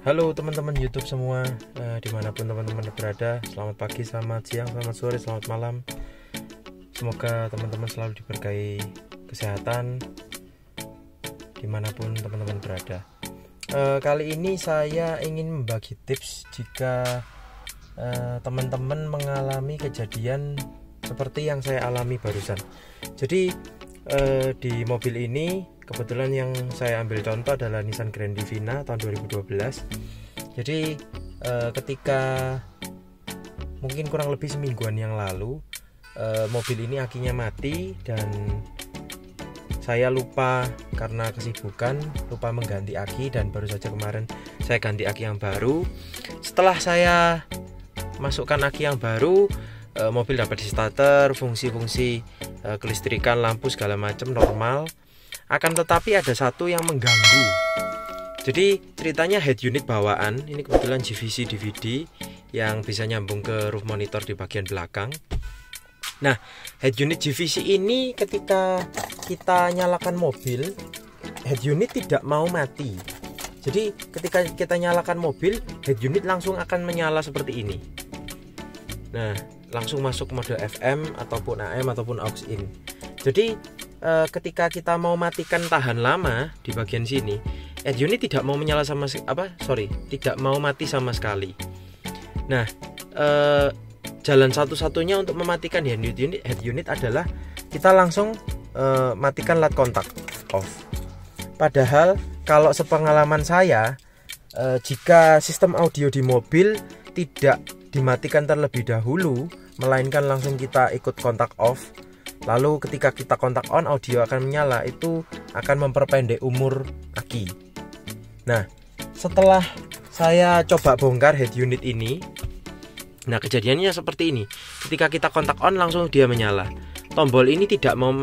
Halo teman-teman YouTube semua, dimanapun teman-teman berada. Selamat pagi, selamat siang, selamat sore, selamat malam. Semoga teman-teman selalu diberkahi kesehatan dimanapun teman-teman berada. Kali ini saya ingin membagi tips jika teman-teman mengalami kejadian seperti yang saya alami barusan. Jadi di mobil ini kebetulan yang saya ambil contoh adalah Nissan Grand Divina tahun 2012. Jadi ketika mungkin kurang lebih semingguan yang lalu, mobil ini akinya mati dan saya lupa karena kesibukan, lupa mengganti aki, dan baru saja kemarin saya ganti aki yang baru. Setelah saya masukkan aki yang baru, mobil dapat di starter, fungsi-fungsi kelistrikan, lampu segala macam normal. Akan tetapi ada satu yang mengganggu. Jadi ceritanya head unit bawaan, ini kebetulan GVC DVD yang bisa nyambung ke roof monitor di bagian belakang. Nah, head unit GVC ini ketika kita nyalakan mobil, head unit tidak mau mati. Jadi ketika kita nyalakan mobil, head unit langsung akan menyala seperti ini. Nah, langsung masuk mode FM ataupun AM ataupun aux in. Jadi ketika kita mau matikan tahan lama di bagian sini, head unit tidak mau menyala tidak mau mati sama sekali. Nah, jalan satu-satunya untuk mematikan head unit adalah kita langsung matikan light kontak off. Padahal kalau sepengalaman saya, jika sistem audio di mobil tidak dimatikan terlebih dahulu, melainkan langsung kita ikut kontak off, lalu ketika kita kontak on, audio akan menyala, itu akan memperpendek umur aki. Nah, setelah saya coba bongkar head unit ini, nah kejadiannya seperti ini. Ketika kita kontak on, langsung dia menyala. Tombol ini tidak mau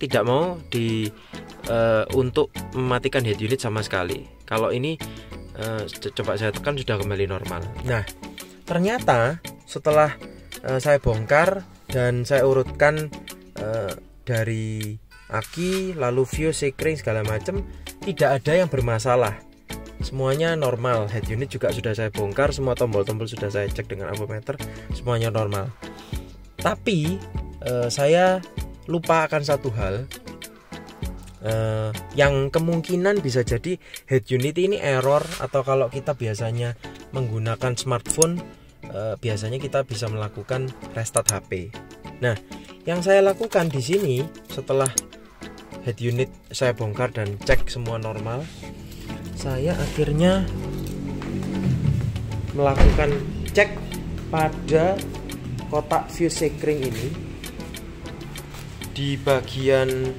untuk mematikan head unit sama sekali. Kalau ini coba saya tekan, sudah kembali normal. Nah, ternyata setelah saya bongkar dan saya urutkan dari aki, lalu fuse, sekring segala macam, tidak ada yang bermasalah, semuanya normal. Head unit juga sudah saya bongkar, semua tombol-tombol sudah saya cek dengan ampermeter, semuanya normal. Tapi saya lupa akan satu hal, yang kemungkinan bisa jadi head unit ini error, atau kalau kita biasanya menggunakan smartphone, biasanya kita bisa melakukan restart HP. Nah, yang saya lakukan di sini setelah head unit saya bongkar dan cek semua normal, saya akhirnya melakukan cek pada kotak fuse sekring ini di bagian.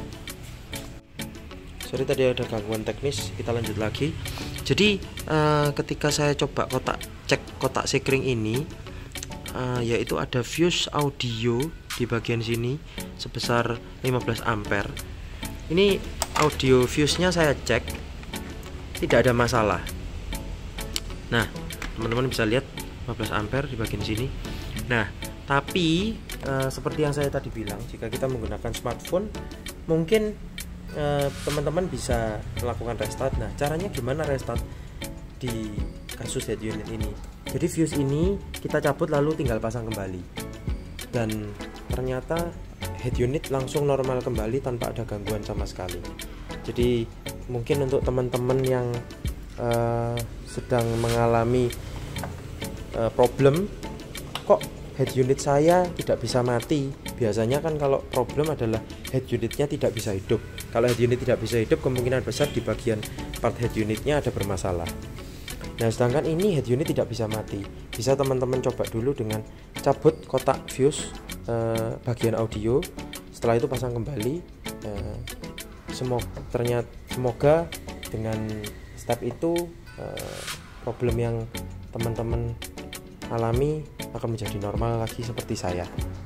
Sorry, tadi ada gangguan teknis, kita lanjut lagi. Jadi ketika saya coba cek kotak sekring ini, yaitu ada fuse audio di bagian sini sebesar 15 ampere. Ini audio fuse-nya saya cek, tidak ada masalah. Nah, teman-teman bisa lihat 15 ampere di bagian sini. Nah, tapi seperti yang saya tadi bilang, jika kita menggunakan smartphone, mungkin teman-teman bisa melakukan restart. Nah, caranya gimana restart di kasus head unit ini? Jadi fuse ini kita cabut lalu tinggal pasang kembali, dan ternyata head unit langsung normal kembali tanpa ada gangguan sama sekali. Jadi mungkin untuk teman-teman yang sedang mengalami problem, kok head unit saya tidak bisa mati. Biasanya kan kalau problem adalah head unitnya tidak bisa hidup. Kalau head unit tidak bisa hidup, kemungkinan besar di bagian part head unitnya ada bermasalah. Nah, sedangkan ini head unit tidak bisa mati. Bisa teman-teman coba dulu dengan cabut kotak fuse bagian audio, setelah itu pasang kembali. Semoga dengan step itu problem yang teman-teman alami akan menjadi normal lagi seperti saya.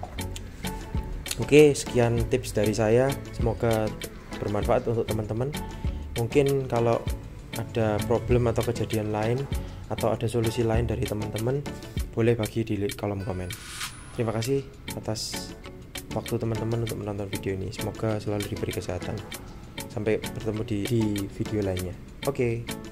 Oke, sekian tips dari saya, semoga bermanfaat untuk teman-teman. Mungkin kalau ada problem atau kejadian lain, atau ada solusi lain dari teman-teman, boleh bagi di kolom komen. Terima kasih atas waktu teman-teman untuk menonton video ini. Semoga selalu diberi kesehatan. Sampai bertemu di video lainnya. Oke.